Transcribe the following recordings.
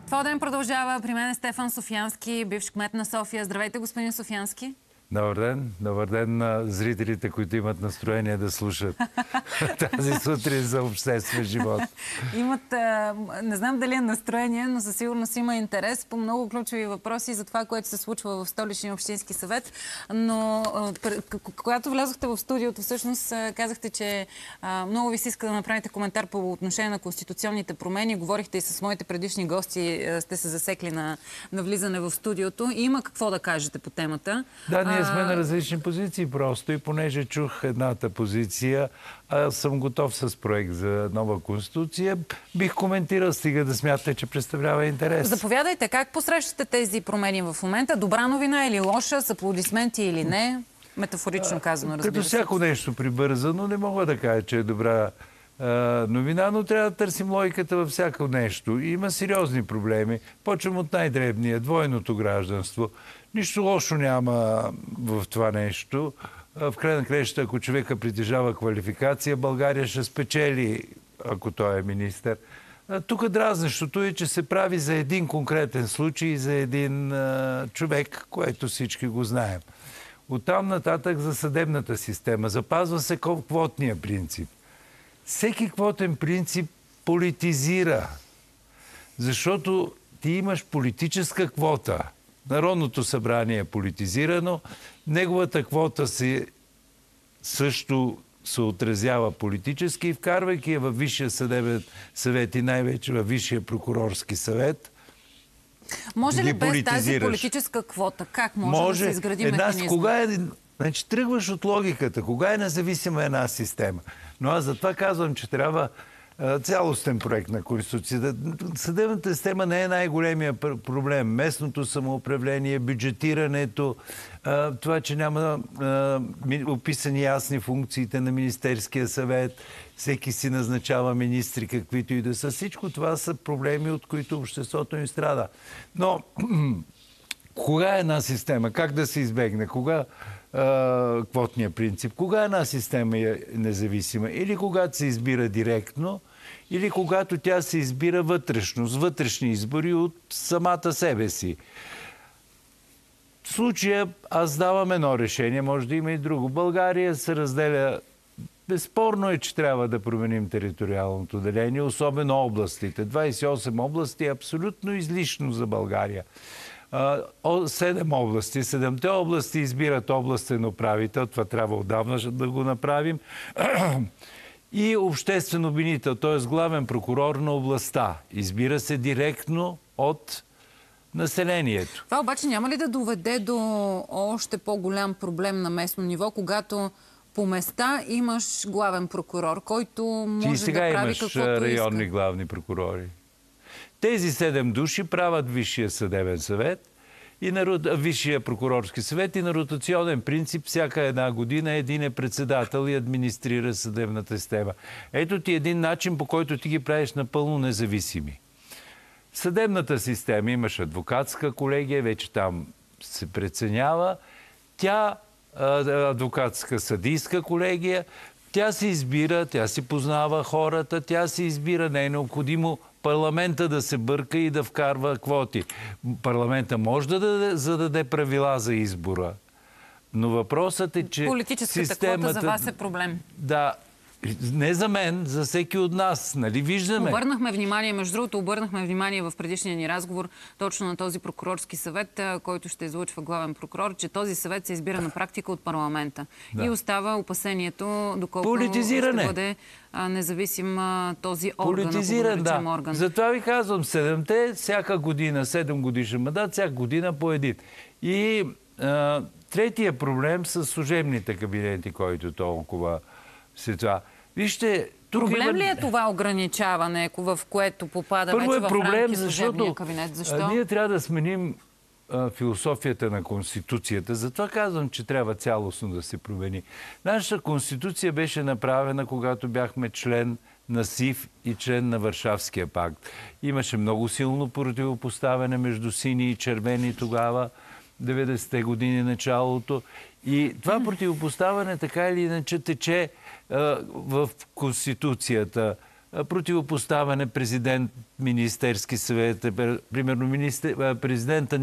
Това ден продължава. При мен е Стефан Софиянски, бивш кмет на София. Здравейте, господин Софиянски. Добър ден. Добър ден на зрителите, които имат настроение да слушат тази сутрин за обществен живот. Имат, не знам дали е настроение, но със сигурност има интерес по много ключови въпроси за това, което се случва в Столичния общински съвет. Но когато влязохте в студиото, всъщност казахте, че много ви се иска да направите коментар по отношение на конституционните промени. Говорихте и с моите предишни гости, сте се засекли на влизане в студиото. И има какво да кажете по темата. Да, ние сме на различни позиции просто и понеже чух едната позиция, съм готов с проект за нова конституция, бих коментирал, стига да смятате, че представлява интерес. Заповядайте, как посрещате тези промени в момента? Добра новина или лоша? С аплодисменти или не? Метафорично казано, разбира се. Като всяко нещо прибързано, не мога да кажа, че е добра новина, но трябва да търсим логиката във всяко нещо. Има сериозни проблеми. Почвам от най-дребния, двойното гражданство. Нищо лошо няма в това нещо. В край на краищата, ако човека притежава квалификация, България ще спечели, ако той е министър. Тук дразнещото е, че се прави за един конкретен случай, за един човек, което всички го знаем. Оттам нататък за съдебната система. Запазва се квотния принцип. Всеки квотен принцип политизира, защото ти имаш политическа квота. Народното събрание е политизирано, неговата квота също се отразява политически и вкарвайки я във Висшия съдебен съвет и най-вече във Висшия прокурорски съвет. Може ли без тази политическа квота? Как може да се изгради механизма? Значи, тръгваш от логиката. Кога е независима една система? Но аз затова казвам, че трябва цялостен проект на Конституцията. Съдебната система не е най-големия проблем. Местното самоуправление, бюджетирането, това, че няма описани ясни функциите на Министерския съвет, всеки си назначава министри, каквито и да са. Всичко това са проблеми, от които обществото ни страда. Но кога е една система? Как да се избегне? Кога квотния принцип? Кога една система е независима? Или когато се избира директно, или когато тя се избира вътрешно, с вътрешни избори от самата себе си. В случая аз давам едно решение, може да има и друго. България се разделя. Безспорно е, че трябва да променим териториалното деление, особено областите. 28 области е абсолютно излишно за България. 7 области. 7-те области избират областен управител. Това трябва отдавна да го направим. И обществен обвинител, т.е. главен прокурор на областта. Избира се директно от населението. Това обаче няма ли да доведе до още по-голям проблем на местно ниво, когато по места имаш главен прокурор, който може да прави каквото иска? Ти сега имаш районни главни прокурори. Тези 7 души правят Висшия съдебен съвет, и Висшия прокурорски съвет и на ротационен принцип всяка една година един е председател и администрира съдебната система. Ето ти един начин, по който ти ги правиш напълно независими. Съдебната система, имаш адвокатска колегия, вече там се преценява. Тя, адвокатска съдийска колегия, тя се избира, тя си познава хората, тя се избира, не е необходимо парламента да се бърка и да вкарва квоти. Парламента може да зададе правила за избора, но въпросът е, че политическата квота за вас е проблем. Да, не за мен, за всеки от нас. Нали виждаме? Обърнахме внимание, между другото, обърнахме внимание в предишния ни разговор точно на този прокурорски съвет, който ще излъчва главен прокурор, че този съвет се избира на практика от парламента. Да. И остава опасението, доколко ще бъде независим този орган. Политизиран, да. Орган. Затова ви казвам, 7-те, всяка година, 7 годишен мандат, всяка година по един. И третия проблем с служебните кабинети, който толкова това. Вижте, проблем ли е това ограничаване, в което попада вече в рамки служебния кабинет? Защо? Ние трябва да сменим философията на Конституцията. Затова казвам, че трябва цялостно да се промени. Нашата Конституция беше направена, когато бяхме член на СИВ и член на Варшавския пакт. Имаше много силно противопоставяне между сини и червени тогава, 90-те години началото. И това противопоставяне така или иначе тече в Конституцията. противопоставяне президент, Министерски съвет. Примерно президента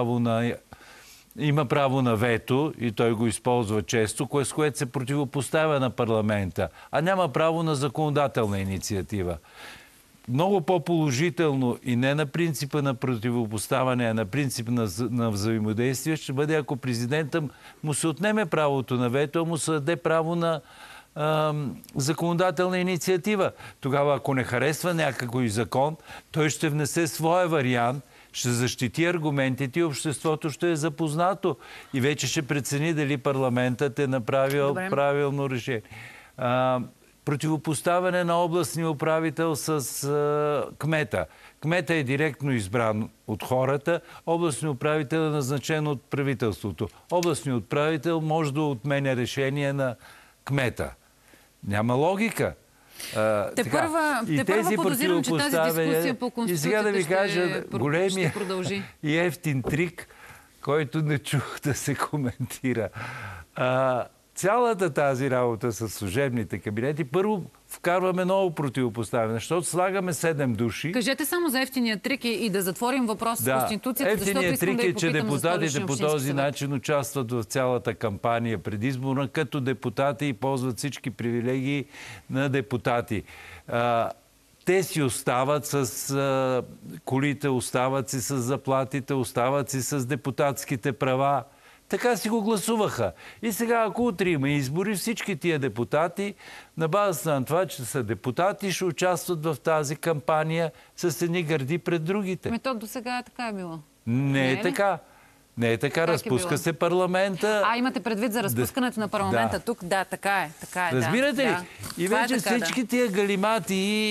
има право на вето и той го използва често, с което се противопоставя на парламента, а няма право на законодателна инициатива. Много по-положително и не на принципа на противопоставяне, а на принцип на взаимодействие ще бъде, ако президента му се отнеме правото на вето, а му се даде право на законодателна инициатива. Тогава, ако не харесва някакой закон, той ще внесе своя вариант, ще защити аргументите и обществото ще е запознато. И вече ще прецени дали парламентът е направил правилно решение. Противопоставяне на областния управител с кмета. Кмета е директно избран от хората, областният управител е назначен от правителството. Областният управител може да отменя решение на кмета. Няма логика. Те първа подозирам, че тази дискусия по Конституцията ще продължи. И ефтин трик, който не чух да се коментира. Цялата тази работа с служебните кабинети, първо вкарваме ново противопоставяне, защото слагаме 7 души. Кажете само за ефтиния трик и да затворим въпрос с Конституцията, защото искам да ви попитам за Столичния общински съвет. Ефтиният трик е, че депутатите по този начин участват в цялата кампания предизборна като депутати и ползват всички привилегии на депутати. Те си остават с колите, остават си с заплатите, остават си с депутатските права. Така си го гласуваха. И сега, ако утре има избори, всички тия депутати, на базата на това, че са депутати, ще участват в тази кампания с едни гърди пред другите. То до сега така е било. Не е така. Не е така. Разпуска се парламента. Имате предвид за разпускането на парламента тук? Да, така е. Разбирате ли? И вече всички тия галимати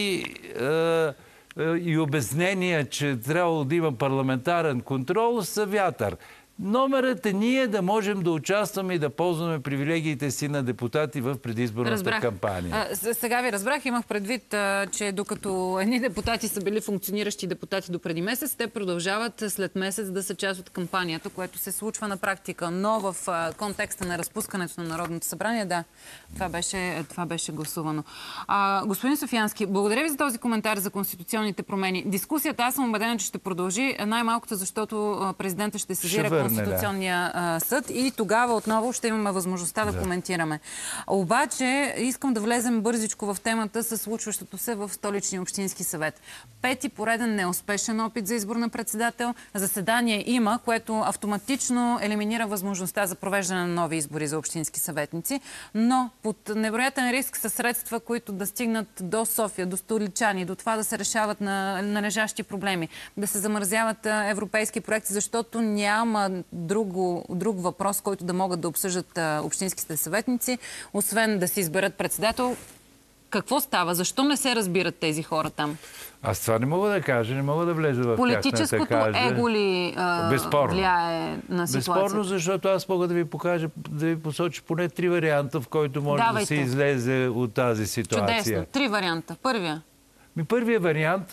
и обяснения, че трябвало да има парламентарен контрол, са вятър. Номерът е ние да можем да участваме и да ползваме привилегиите си на депутати в предизборната кампания. Сега ви разбрах. Имах предвид, че докато едни депутати са били функциониращи депутати до преди месец, те продължават след месец да са част от кампанията, което се случва на практика. Но в контекста на разпускането на Народното събрание, това беше гласувано. Господин Софиянски, благодаря ви за този коментар за конституционните промени. Дискусията, аз съм убедена, че ще продължи, най-малкото защото президентът ще сезира Конституционния съд и тогава отново ще имаме възможността да коментираме. Обаче искам да влезем бързичко в темата с случващото се в Столичния общински съвет. 5-ти пореден неуспешен опит за избор на председател. Заседание има, което автоматично елиминира възможността за провеждане на нови избори за общински съветници, но под невероятен риск са средства, които да стигнат до София, до столичани, до това да се решават на належащи проблеми, да се замразяват европейски проекти, защото няма друг въпрос, който да могат да обсъждат общинските съветници, освен да си изберат председател. Какво става? Защо не се разбират тези хора там? Аз това не мога да кажа, не мога да влеза в политическото его ли влияе на ситуацията? Безспорно, защото аз мога да ви покажа, да ви посоча поне 3 варианта, в който може да се излезе от тази ситуация. Чудесно. 3 варианта. Първия? Първият вариант,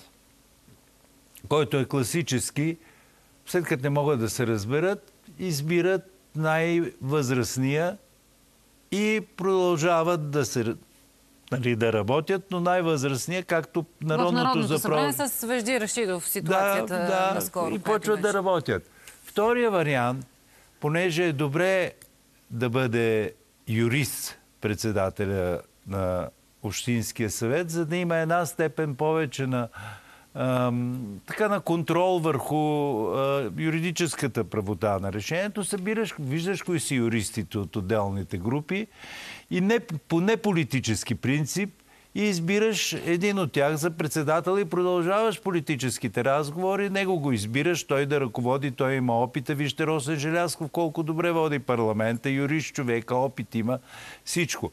който е класически, след като не могат да се разберат, избират най-възрастния и продължават да работят, но най-възрастния, както Народното събрание с Вежди Рашидов ситуацията наскоро. И почват да работят. Втория вариант, понеже е добре да бъде юрист председателя на Общинския съвет, за да има една степен повече на контрол върху юридическата правота на решението, виждаш кои са юристите от отделните групи и по неполитически принцип и избираш един от тях за председател и продължаваш политическите разговори, него го избираш, той да ръководи, той има опита. Вижте Росен Желязков колко добре води парламента, юрист човека, опит има, всичко.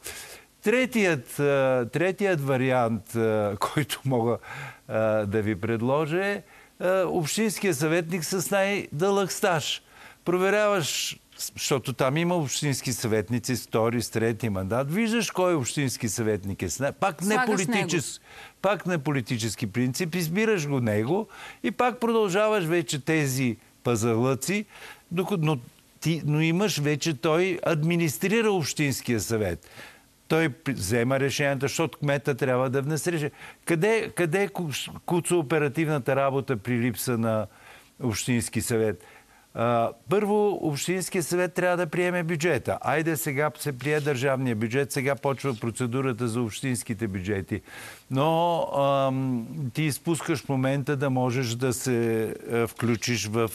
Третият вариант, който мога да ви предложа е общинския съветник с най-дълъг стаж. Проверяваш, защото там има общински съветници с втори, с трети мандат. Виждаш кой общински съветник е. Пак не политически принцип. Избираш го него и пак продължаваш вече тези пазарлъци, но имаш вече той администрира общинския съвет. той взема решенията, защото кмета трябва да внесе решение. Къде куца оперативната работа при липса на Общински съвет? Първо, Общинския съвет трябва да приеме бюджета. Айде, сега се прие държавния бюджет, сега почва процедурата за общинските бюджети. Но ти изпускаш момента да можеш да се включиш в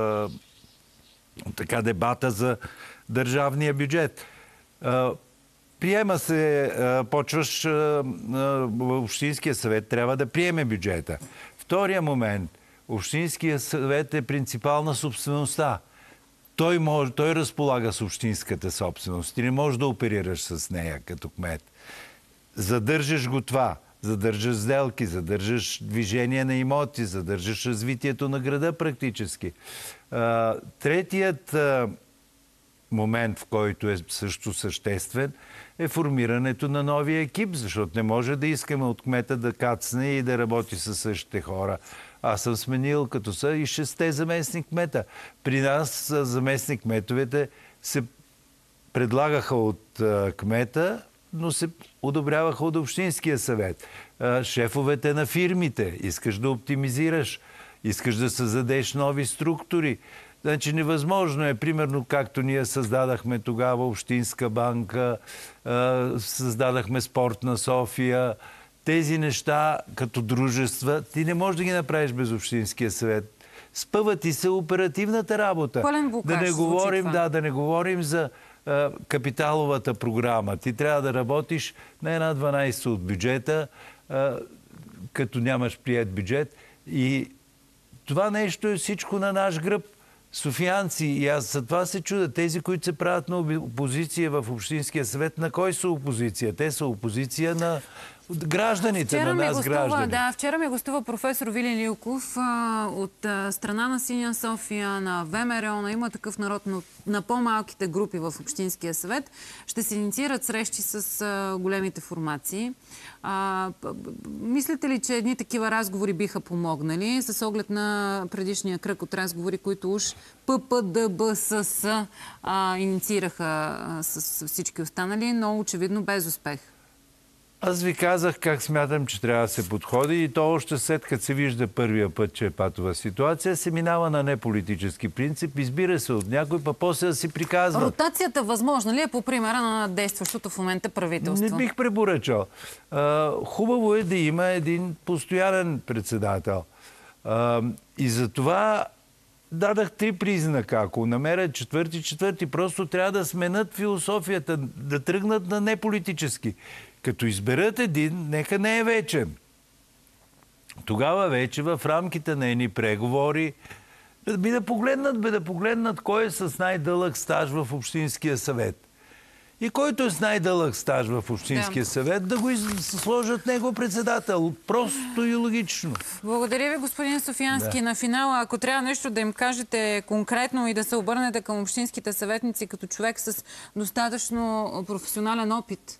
дебата за държавния бюджет. Приема се, почваш, Общинския съвет трябва да приеме бюджета. Втория момент, Общинския съвет е принципал на собствеността. Той разполага с общинската собственост. Ти не можеш да оперираш с нея като кмет. Задържаш го това. Задържаш сделки, задържаш движение на имоти, задържаш развитието на града практически. Третият момент, в който е също съществен, е формирането на новия екип, защото не може да искаме от кмета да кацне и да работи със същите хора. Аз съм сменил, като са и 6 заместник кмета. При нас заместник кметовете се предлагаха от кмета, но се одобряваха от Общинския съвет. Шефовете на фирмите, искаш да оптимизираш, искаш да създадеш нови структури. Значи невъзможно е, примерно, както ние създадахме тогава Общинска банка, създадахме Спортна София. Тези неща, като дружества, ти не можеш да ги направиш без Общинския съвет. Спъва ти се оперативната работа. Пълен блокаж, да не говорим за капиталовата програма. Ти трябва да работиш на 1/12 от бюджета, като нямаш приет бюджет. И това нещо е всичко на наш гръб. Софиянци, и аз за това се чудя, тези, които се правят на опозиция в Общинския съвет, на кой са опозиция? Те са опозиция на гражданите, на нас граждани. Да, вчера ми гостува професор Вили Лилков от страна на Синя София, на ВМРО, на Има такъв народ, на по-малките групи в Общинския съвет. Ще се инициират срещи с големите формации. Мислите ли, че едни такива разговори биха помогнали с оглед на предишния кръг от разговори, които уж ППДБСС инициираха с всички останали, но очевидно без успех? Аз ви казах как смятам, че трябва да се подходи и то още след като се вижда първия път, че е патова ситуация, се минава на неполитически принцип, избира се от някой, па после да си приказва. Ротацията възможна ли е по примера на действащото в момента правителство? Не бих препоръчал. Хубаво е да има един постоянен председател. И за това дадах 3 признака. Ако намерят четвърти, просто трябва да сменят философията, да тръгнат на неполитически. Като изберат един, нека не е вечен. Тогава вече в рамките на едни преговори да погледнат кой е с най-дълъг стаж в Общинския съвет. И който е с най-дълъг стаж в Общинския съвет, да го сложат него председател. Просто и логично. Благодаря ви, господин Софиянски. На финала, ако трябва нещо да им кажете конкретно и да се обърнете към общинските съветници като човек с достатъчно професионален опит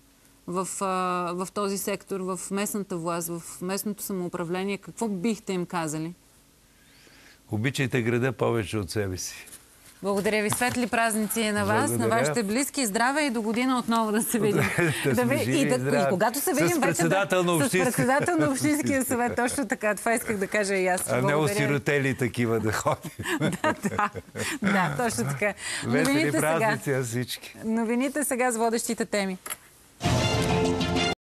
в този сектор, в местната власт, в местното самоуправление, какво бихте им казали? Обичайте града повече от себе си. Благодаря ви. Светли празници на вас, на вашите близки. Здраве и до година отново да се видим. И когато се видим, с председател на Общинския съвет. Точно така. Това исках да кажа и аз. А не осиротели такива да ходим. Да, точно така. Весели празници на всички. Новините сега с водещите теми.